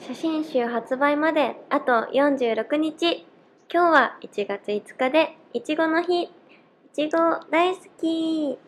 写真集発売まであと46日。今日は1月5日でいちごの日。いちご大好き。